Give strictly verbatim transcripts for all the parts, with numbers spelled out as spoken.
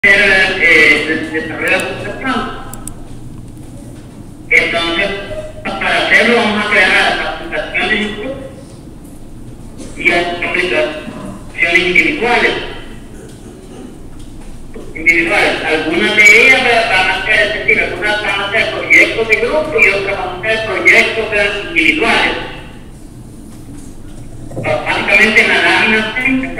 eh, desarrollo de aplicación. Entonces, para hacerlo vamos a crear aplicaciones y aplicaciones individuales. individuales. Algunas de ellas van a ser, es decir, algunas van a ser proyectos de grupo y otras van a ser proyectos individuales. Básicamente en la lámina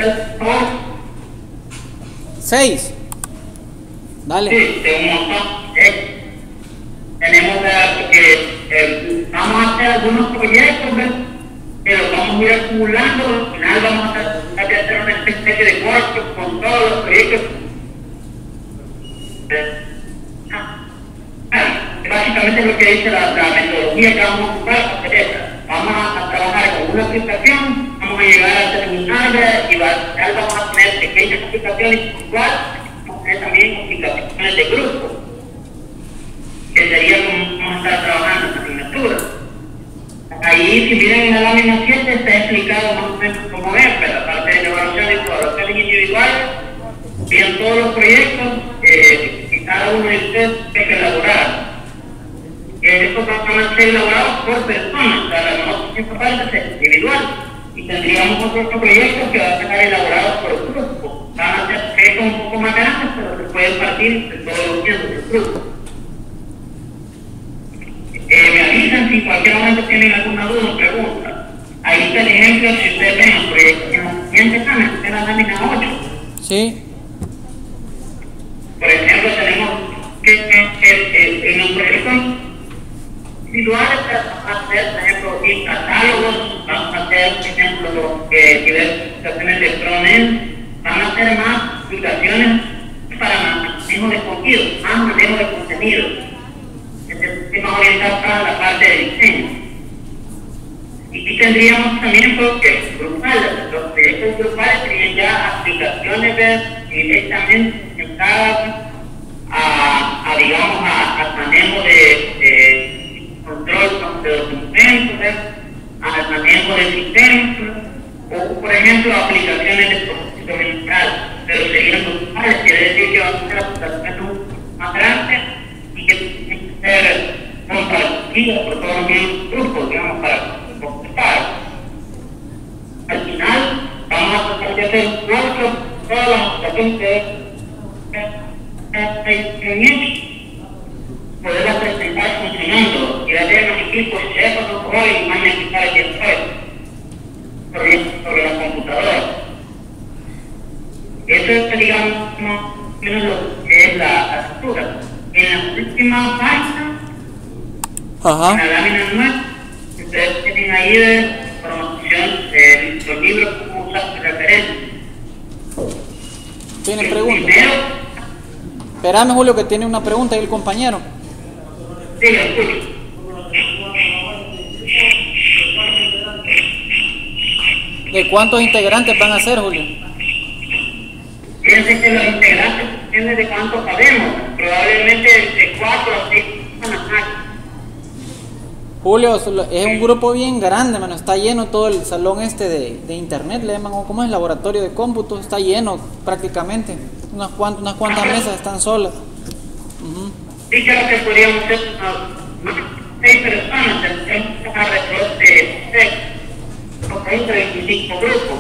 seis. Dale. Sí, de un montón. Eh, tenemos eh, que eh, vamos a hacer algunos proyectos, ¿ves? Pero vamos a ir acumulando, al final vamos a tratar de hacer una especie de workshop con todos los proyectos. Básicamente lo que dice la, la metodología que vamos a ocupar es esta. Vamos a, a trabajar con una aplicación, vamos a llegar a terminarla y va, ya vamos a tener pequeñas aplicaciones individuales, vamos a tener también aplicaciones de grupo, que sería como vamos a estar trabajando en la asignatura. Ahí, si miren en la lámina siete, está explicado más o menos cómo es, pero la parte de evaluación y evaluaciones individuales, bien todos los proyectos eh, que cada uno de ustedes tiene que elaborar. Estos van a ser elaborados por personas, o sea, la nuestra parte es individual, y tendríamos otros proyectos que van a estar elaborados por grupos. Van a ser proyectos un poco más grandes, pero se pueden partir de todos los miembros del grupo. Eh, me avisan si en cualquier momento tienen alguna duda o pregunta. Ahí está el ejemplo, si ustedes ven el proyecto en la siguiente examen, en la lámina ocho. Sí. Por ejemplo, tenemos que, que, que, que en un proyecto individuales vamos a hacer, por ejemplo, y catálogos, vamos a hacer, por ejemplo, eh, diversas de frontend, van a hacer más aplicaciones para manejo de contenido, más manejo de contenido. Este es más orientado para la parte de diseño. Y aquí tendríamos también porque grupales, los proyectos grupales serían ya aplicaciones directamente enfocadas a, a, digamos, a, a manejo de, de control de documentos, al manejo de sistemas, o por ejemplo aplicaciones de propósito mental, pero serían grupales, quiere decir que van a ser aplicaciones más grandes y que tienen que ser compartidas por todos los grupos, digamos, para completar. Al final, vamos a tratar de hacer un workshop, todas las aplicaciones que en hecho, poderlas presentar funcionando, y darle a los equipos, sepan no hoy, van a explicar aquí estoy, sobre, sobre la computadora. Eso es, digamos, más o menos lo que es la estructura. En la última página, Ajá. en la lámina nueve, ustedes tienen ahí de promoción de los libros como usar de referencia. ¿Tiene preguntas? Primero, Espérame, Julio, que tiene una pregunta ahí el compañero. sí, lo escucho. ¿De cuántos integrantes van a ser, Julio? Fíjense que los integrantes depende de cuánto sabemos, probablemente de cuatro a seis personas más. Julio, es un grupo bien grande, mano. Está lleno todo el salón este de, de internet, le llaman, ¿cómo es? Laboratorio de cómputo, está lleno prácticamente. Unas cuantas, unas cuantas mesas están solas. Uh-huh. Sí, creo que podríamos ser unas seis personas, tendríamos alrededor de veinte, veinticinco grupos.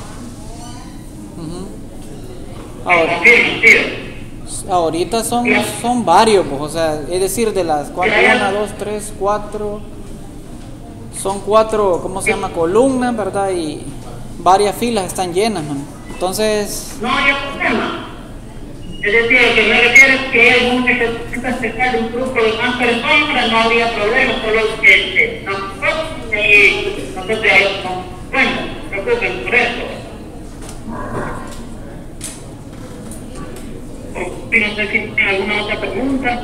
Uh-huh. Ahora, confirmo, tío. ahorita son, son varios, pues, o sea, es decir, de las cuatro, una, dos, tres, cuatro, son cuatro, ¿cómo se llama? Columnas, ¿verdad? Y varias filas están llenas, man. Entonces... No hay problema. Es decir, lo que me refiero es que hay algún que se necesita acercar de un grupo de más personas, no habría problema, solo que nosotros y nosotros no, bueno, no se preocupen por eso. No sé si tienen alguna otra pregunta.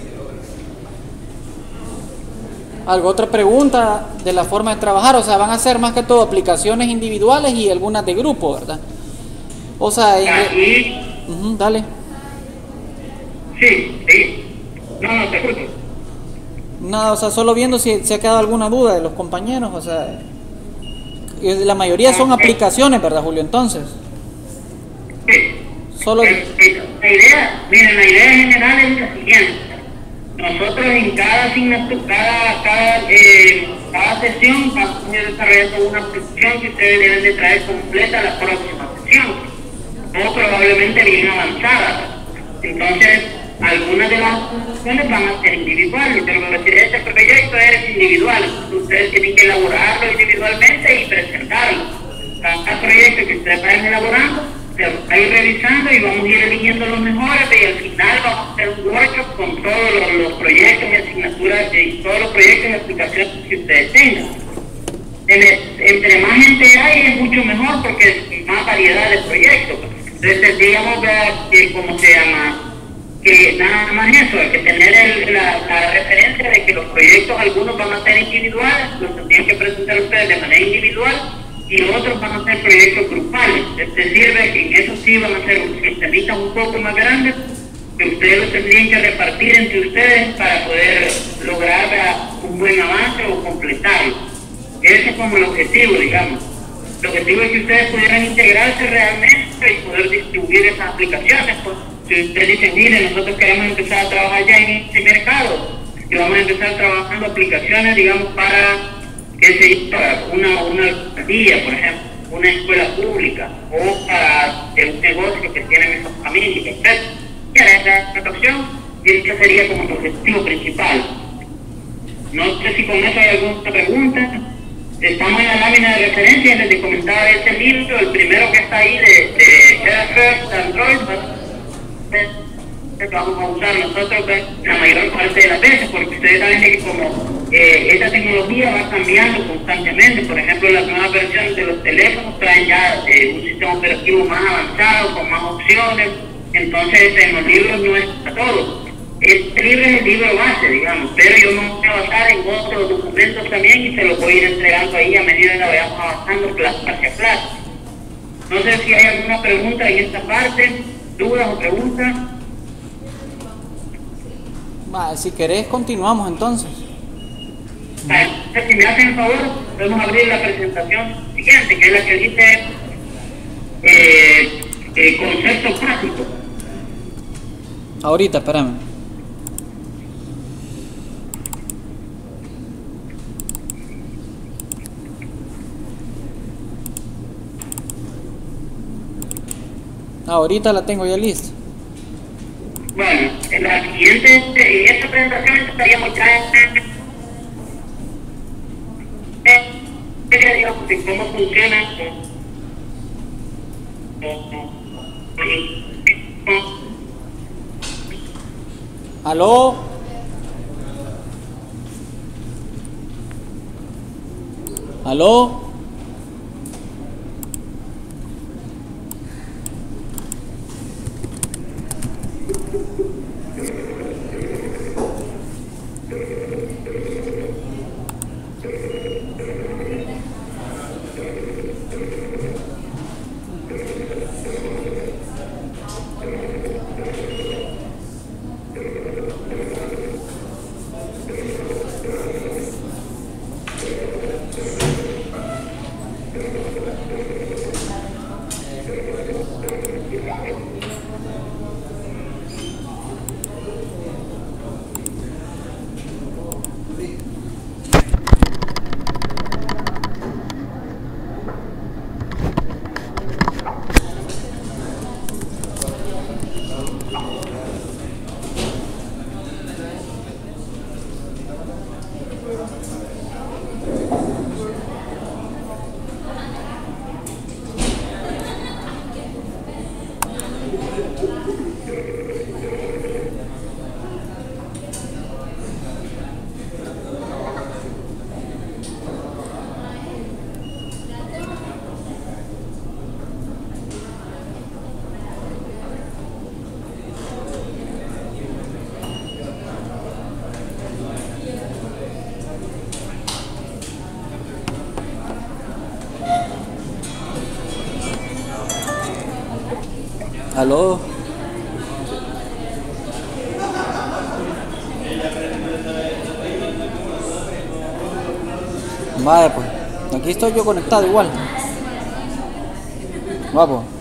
¿Algo otra pregunta de la forma de trabajar? O sea, van a ser más que todo aplicaciones individuales y algunas de grupo, ¿verdad? O sea, Aquí, uh-huh, dale. Sí, sí. No, no te escucho. Nada, o sea, solo viendo si se ha quedado alguna duda de los compañeros, o sea, la mayoría son aplicaciones, ¿verdad, Julio? Entonces, Sí. Solo... Es- es- la idea, miren, la idea general es la siguiente. Nosotros en cada asignatura, cada, cada, eh, cada sesión vamos a ir desarrollando una sesión que ustedes deben de traer completa a la próxima sesión, o probablemente bien avanzada. Entonces, algunas de las sesiones van a ser individuales, pero este proyecto es individual. Ustedes tienen que elaborarlo individualmente y presentarlo. Cada proyecto que ustedes vayan elaborando, se va a ir revisando y vamos a ir eligiendo los mejores, y al final vamos a hacer un workshop con todos los, los proyectos y asignaturas y todos los proyectos y aplicaciones que ustedes tengan. En- entre más gente hay es mucho mejor porque hay más variedad de proyectos. Entonces, digamos que, ¿cómo se llama? Que nada más eso, hay que tener el- la, la referencia de que los proyectos, algunos van a ser individuales, los tendrían que presentar ustedes de manera individual, y otros van a ser proyectos grupales. Es decir, que en eso sí van a ser un sistemitas un poco más grandes, que ustedes los tendrían que repartir entre ustedes para poder lograr ¿verdad? un buen avance o completarlo. Ese es como el objetivo, digamos. El objetivo es que ustedes pudieran integrarse realmente y poder distribuir esas aplicaciones. Pues, si ustedes dicen, mire, nosotros queremos empezar a trabajar ya en este mercado y vamos a empezar trabajando aplicaciones, digamos, para, qué sé yo, para una, una alcaldía, por ejemplo, una escuela pública, o para un negocio que tiene esa familia, etcétera. Esa es la opción y ese sería como el objetivo principal. No sé si con eso hay alguna pregunta. Estamos en la lámina de referencia, les comentaba este libro, el primero que está ahí de, de First Android, que vamos a usar nosotros pues, la mayor parte de las veces, porque ustedes saben que como eh, esta tecnología va cambiando constantemente. Por ejemplo, las nuevas versiones de los teléfonos traen ya eh, un sistema operativo más avanzado, con más opciones, entonces en los libros no es para todo. Este libro es el libro base, digamos, pero yo me voy a basar en otros documentos también y se los voy a ir entregando ahí a medida que vayamos avanzando clase hacia clase. No sé si hay alguna pregunta en esta parte, dudas o preguntas. Va, si querés continuamos entonces. Vale, si me hacen el favor, podemos abrir la presentación siguiente, que es la que dice eh, eh, concepto práctico. Ahorita, espérame. Ahorita la tengo ya lista. Bueno, en la siguiente, en esta presentación estaríamos ya en, en, digamos, de cómo funciona ¿Aló? ¿Aló? ¿Aló? Vale, pues. Aquí estoy yo conectado igual. Guapo.